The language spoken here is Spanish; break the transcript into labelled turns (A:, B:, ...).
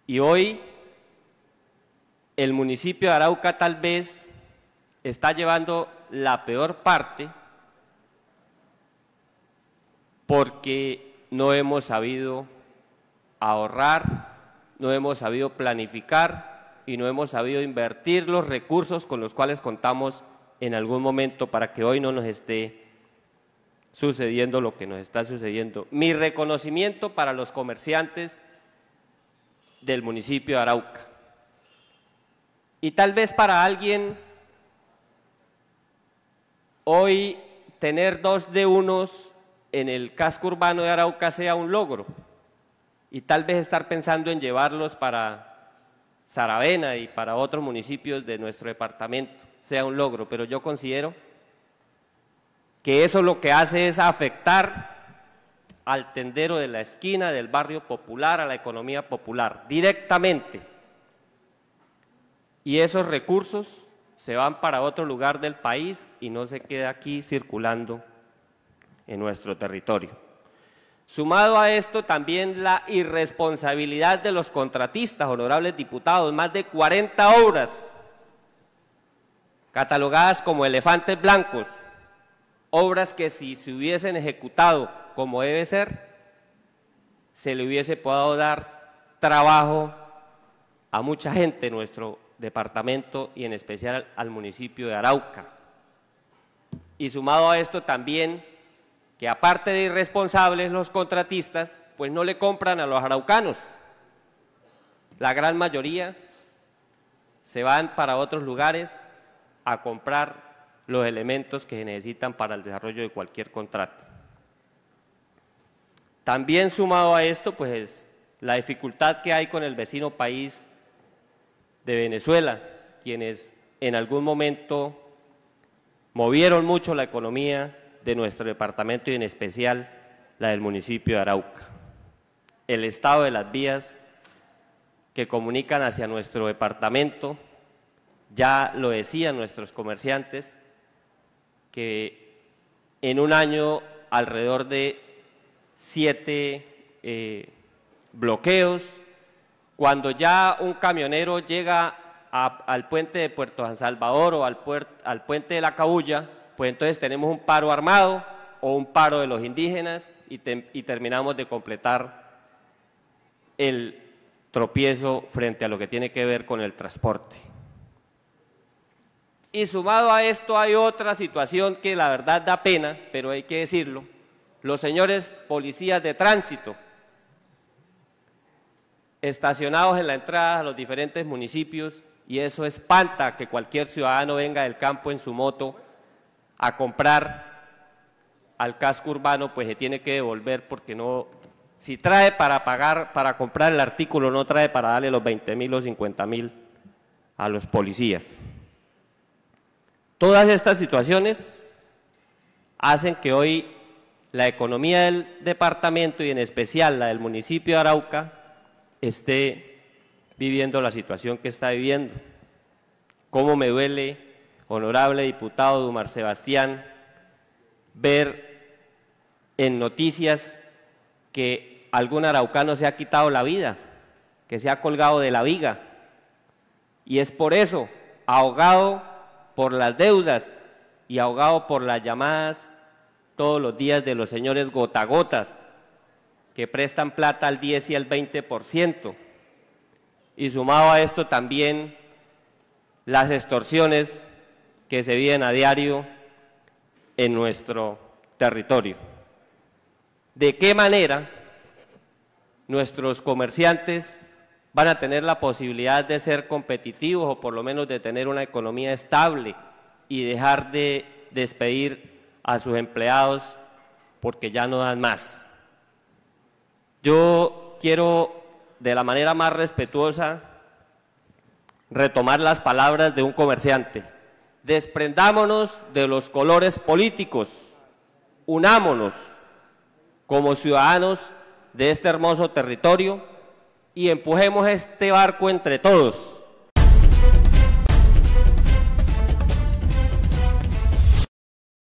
A: Y hoy el municipio de Arauca tal vez está llevando la peor parte porque no hemos sabido ahorrar, no hemos sabido planificar y no hemos sabido invertir los recursos con los cuales contamos en algún momento para que hoy no nos esté sucediendo lo que nos está sucediendo. Mi reconocimiento para los comerciantes del municipio de Arauca. Y tal vez para alguien hoy tener 2 D1 en el casco urbano de Arauca sea un logro y tal vez estar pensando en llevarlos para Saravena y para otros municipios de nuestro departamento sea un logro, pero yo considero que eso lo que hace es afectar al tendero de la esquina, del barrio popular, a la economía popular, directamente. Y esos recursos se van para otro lugar del país y no se queda aquí circulando en nuestro territorio. Sumado a esto también la irresponsabilidad de los contratistas, honorables diputados, más de 40 obras catalogadas como elefantes blancos, obras que si se hubiesen ejecutado como debe ser, se le hubiese podido dar trabajo a mucha gente en nuestro departamento y en especial al municipio de Arauca. Y sumado a esto también que aparte de irresponsables los contratistas, pues no le compran a los araucanos. La gran mayoría se van para otros lugares a comprar los elementos que se necesitan para el desarrollo de cualquier contrato. También sumado a esto, pues la dificultad que hay con el vecino país de Venezuela, quienes en algún momento movieron mucho la economía de nuestro departamento y en especial la del municipio de Arauca. El estado de las vías que comunican hacia nuestro departamento, ya lo decían nuestros comerciantes, que en un año alrededor de 7 bloqueos, cuando ya un camionero llega al puente de Puerto San Salvador o al puente de La Cabulla, pues entonces tenemos un paro armado o un paro de los indígenas y terminamos de completar el tropiezo frente a lo que tiene que ver con el transporte. Y sumado a esto hay otra situación que la verdad da pena, pero hay que decirlo, los señores policías de tránsito estacionados en la entrada a los diferentes municipios, y eso espanta que cualquier ciudadano venga del campo en su moto a comprar al casco urbano, pues se tiene que devolver porque no, si trae para pagar, para comprar el artículo, no trae para darle los 20.000 o 50.000 a los policías. Todas estas situaciones hacen que hoy la economía del departamento y en especial la del municipio de Arauca esté viviendo la situación que está viviendo. Cómo me duele, honorable diputado Dumar Sebastián, ver en noticias que algún araucano se ha quitado la vida, que se ha colgado de la viga, y es por eso, ahogado por las deudas y ahogado por las llamadas todos los días de los señores gotagotas, que prestan plata al 10 y al 20%, y sumado a esto también las extorsiones que se viven a diario en nuestro territorio. ¿De qué manera nuestros comerciantes van a tener la posibilidad de ser competitivos o por lo menos de tener una economía estable y dejar de despedir a sus empleados porque ya no dan más? Yo quiero, de la manera más respetuosa, retomar las palabras de un comerciante. Desprendámonos de los colores políticos, unámonos como ciudadanos de este hermoso territorio y empujemos este barco entre todos.